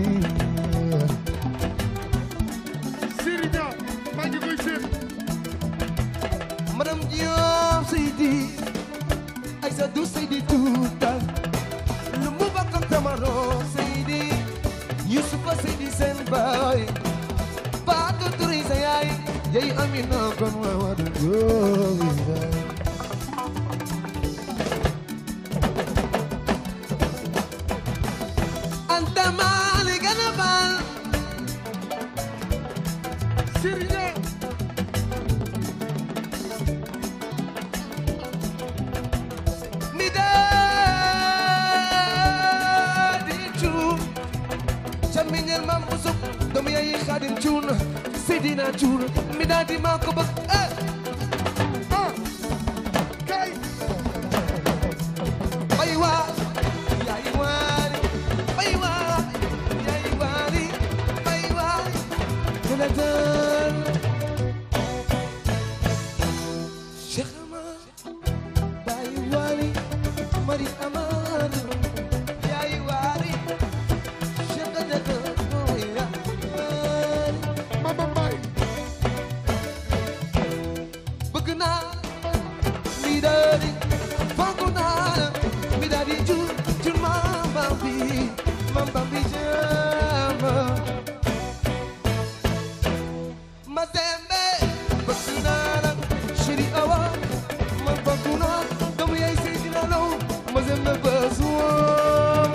Sirina maa ngi koy seet Madame Diop Seydi Aïssatou Seydi Touta lu mu bokk ak Tamaro Seydi Youssoufa Seydi seen baay Fatou Touré sa yaay yaay Amina kon wa wadu jooy Anta Mali gana bal Sirina mi daa di cuun camiñal mam busuk doomu yaay Xaadim cuun Seydina cuun mi daa di maa ko bëgg eh ah kay bay waa yaay waali bay waa yaay waali bay waa Jonathan Cheikh Amar bay waali Mari Amar yaay waali Cheikh Jonathan oh yaay waali Mama Mbaye bëgg naa mi daadi fonk naa mi daadi jur jur maam Bambi maam Bambi jaama ma dembe bëgg naa la chéri Awa man bëgg naa doomu yaay Seydina Lo ma dembe bës woon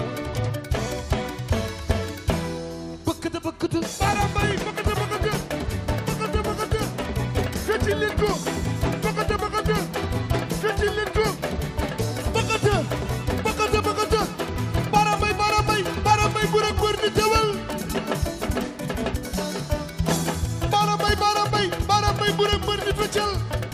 bëkkata bëkkata Bara Mbaye bëggate bëggate bëggate bëggate fecci leen ko bëggate bëggate fecci leen ko bëggate bëggate bëggate Bara Mbaye Bara Mbaye Bara Mbaye bu rek bër di teewal Bara Mbaye Bara Mbaye Bara Mbaye bu rek bër di feccal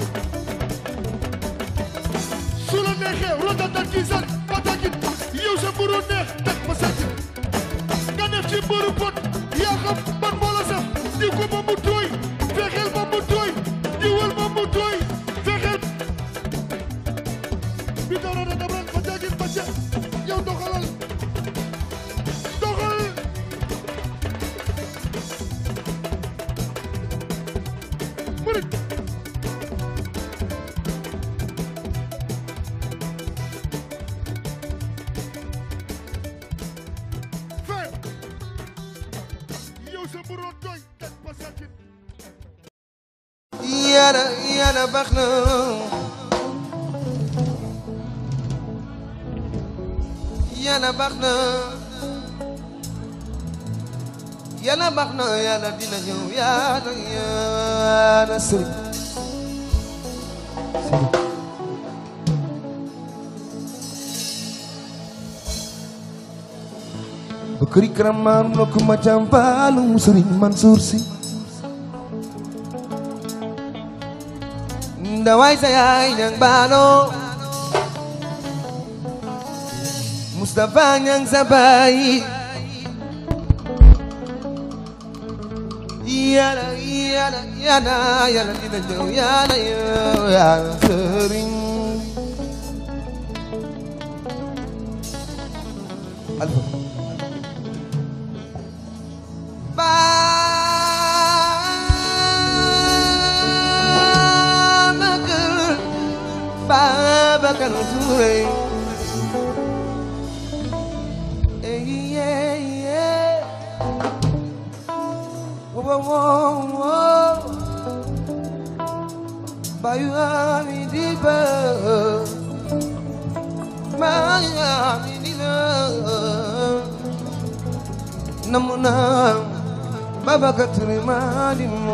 su la neexee rotatal kii sax patakit yow sa mburu neex teg ma sàcc nga def ci mburu pot yaa xam ban moo la sax di ko ba mu tooy fexeel ba mu tooy diwal ba mu tooy fexeel bi dara da dabral ba jagin ba ca yow doxalal doxal murit fin yow sa mburu tooy teg ba sàcc yàlla yàlla baax na yàlla baax na yàlla baax na yàlla dina ñëw yàlla yàlla sëriñ Bakari Karaman lokku macam palu sëriñ Mansour Si ndaway sa yaay ñang baalo Mustafa ñang sa baay yàlla yàlla yàlla yàlla dina ñëw yàlla yàlla sëriñ Alfa Babacar Touré eh yeah yeah whoa whoa whoa bayu ami di ba Miami ni la namuna baba katri madimu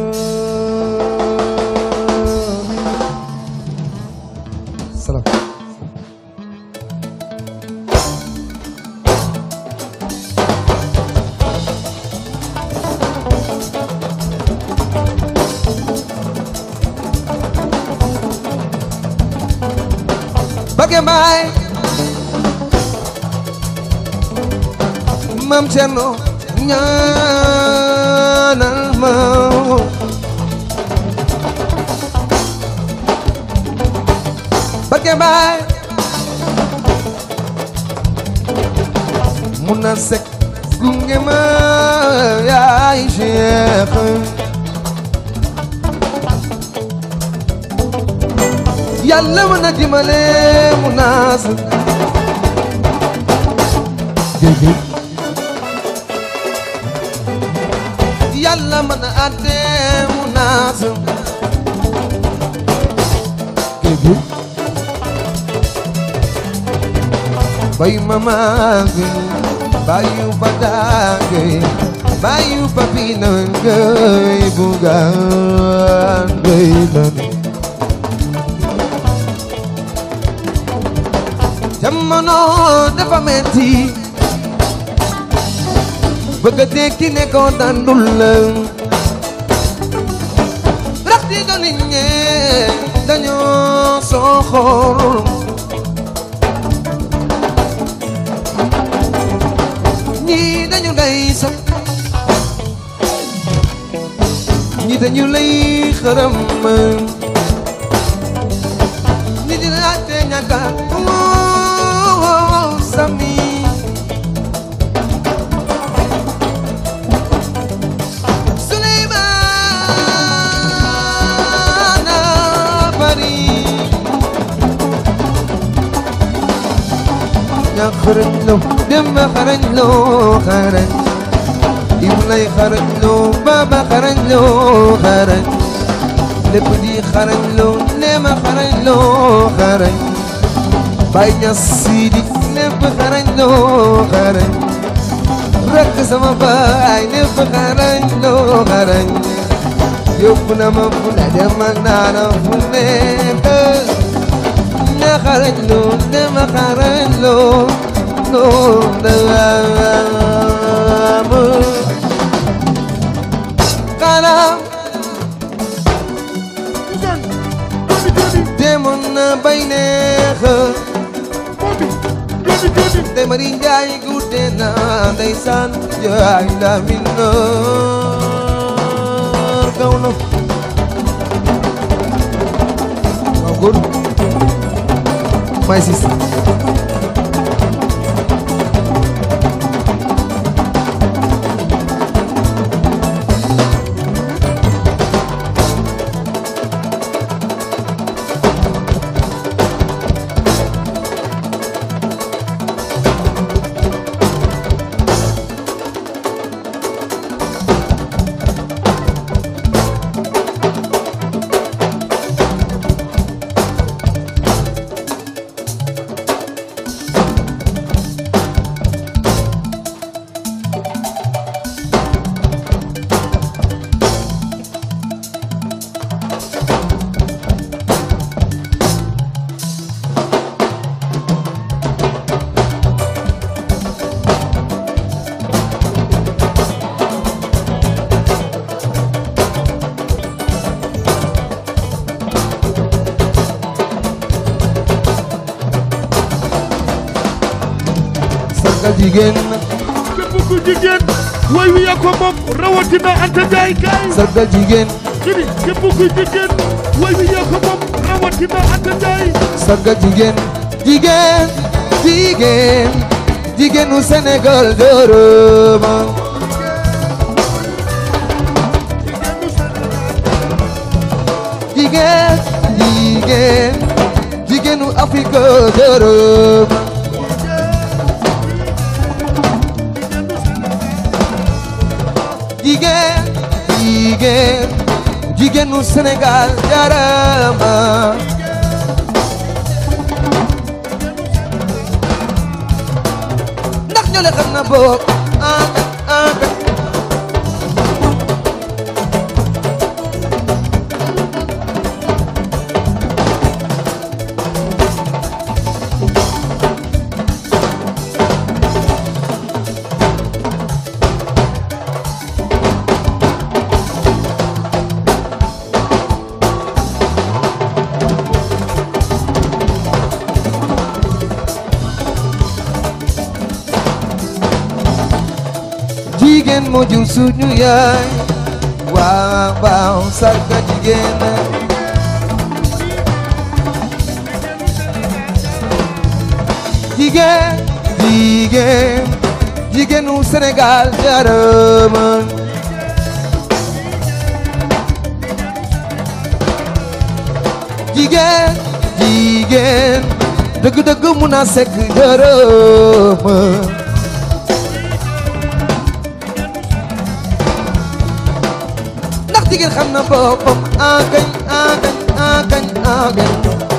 salam Bagaimana Mam Cerno ñaanal ma Bagaimana Muna Seck gunge ma yaay Cheikh Yàlla mën a dimbale Munaas Géej Yàlla mën a àtte Munaas Géej bay ma màgg bayu Badaage bayu Papina ngay bugaan ngay nani jamono dafa metti bëgg a tekki ne ko dandul la rax di ga nit ñe dañoo soxor ñi dañu day sax ñi dañu lay xaram ñi di laajte ñàkka Sami Suleymana bari ña xarañ lo dem ba xarañ lo xarañ Ibulay xarañ lo baba xarañ lo xarañ lépp di xarañ lo nema xarañ lo xarañ Baay Ñas Sidi lépp xarañ loo xarañ rekk sama baay lépp xarañ loo xarañ yóbbu na ma fu ne dem ak naana fu nekk ña xarañ loo dem a xarañ loo loo daam xaram demoon na bay neex Ndey Mari Njaay gudde na ndeysaan jaay la min noor gaw na waaw góor may sis sargal jigéen képp ku jigéen way wi yaa ko moom rawatina Anta Njaay kay sargal jigéen jini képp ku jigéen way wi yaa ko moom rawatina Anta Njaay sargal jigéen jigéen jigéen jigéenu Sénégal dërëma jigéen jigéen jigéenu Afrique dërëma jigéen jigéen jigéenu Sénégal jaarama ndax ñoo le xam na boog ah ah jigéen moo jur suñu yaay waaw waaw sarga jigéen jigéen jigéen jigéenu Sénégal jaarama jigéen jigéen dëgg-dëgg mun a sekk jaarama jigéen xam na boppam akañ akañ akañ akañ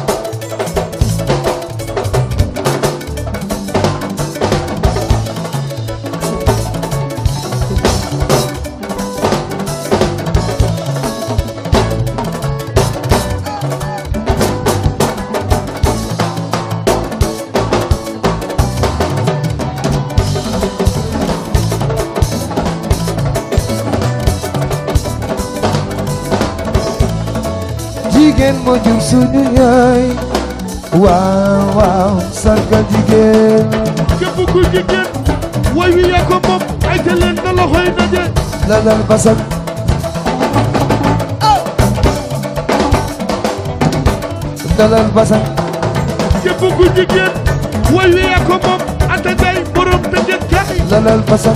jigéen moo jur suñu yaay waaw waaw sargal jigéen képp ku jigéen way wi yaa ko moom ay te leen na loxoy daje lalal basak dalal basak képp ku jigéen way wi yaa ko moom ata day borom daje kay lalal basak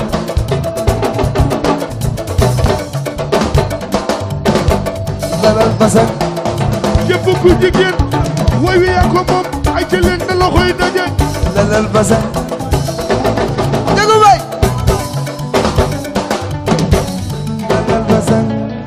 dalal basak képp ku jigéen way wi yaa ko moom ay te leen na loxoy daje lalal basak déggu bay lalal basak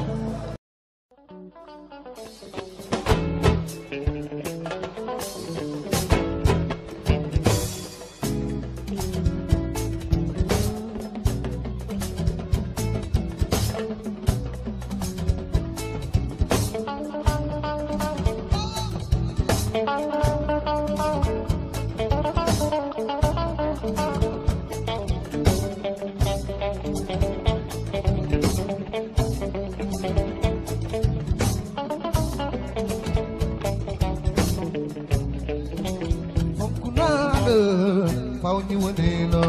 faw ñu wane la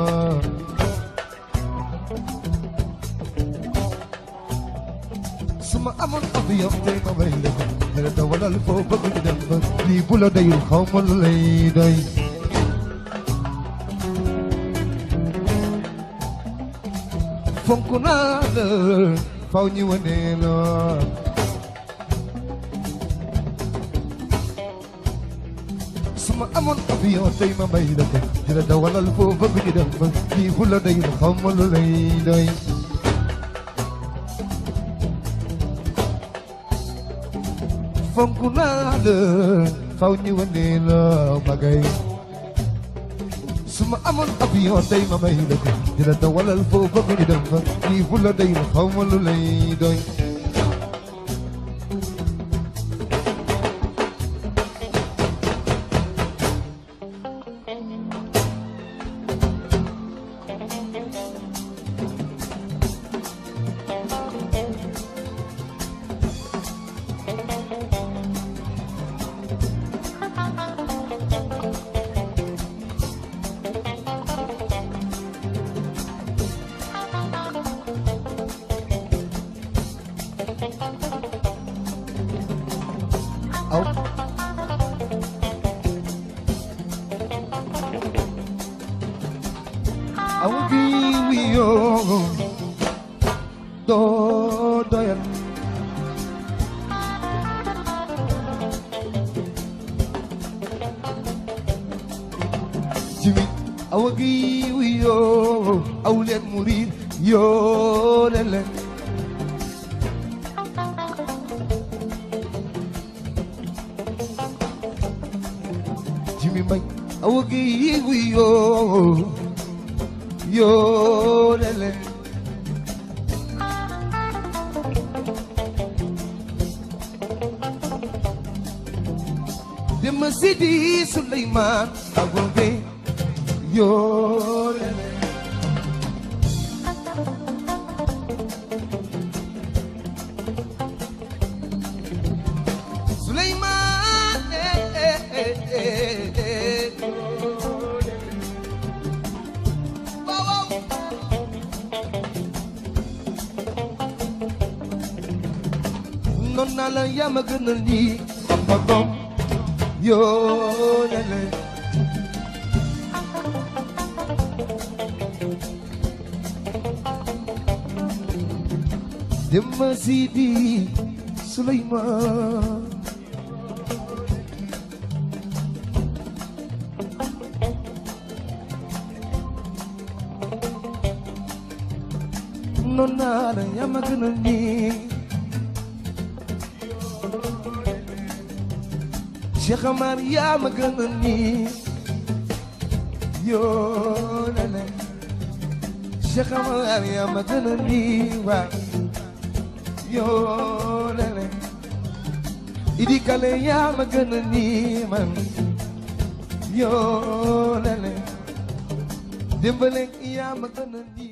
suma amoon avion tey ma bay la ko dara dawalal foo bëgg ñu dem ba lii bu la dayul xaw ma lu lay doy fonk naa la faw ñu wane la suma amoon avion tey ma bay la ko dara dawalal foo bëgg ñu dem ba lii bu la dayul xaw ma lu lay doy fonk naa la faw ñu wane la magay suma amoon avion tey ma may la ko dina dawalal foo bëgg ñu dem fa lii bu la day xaw ma lu lay doy aw aw bi wi yoo doo doyal jimi aw gi wi yoo aw leen murid yoo leen leen mbay awa gi wu yoo yoo lele Dema Sidi Suleyman awa gi yoo lele Suleyman eh eh eh eh eh wow wow non na la yaa ma gënal nii bom bom bom yoo lele Dema Sidi Suleyman non naa la yaa ma gënal nii Cheikh Amar yaa ma gënal nii yoo lele Cheikh Amar yaa ma gënal nii waa yoo lele Idi Kale yaa ma gënal nii man yoo lele Dembale yaa ma gënal nii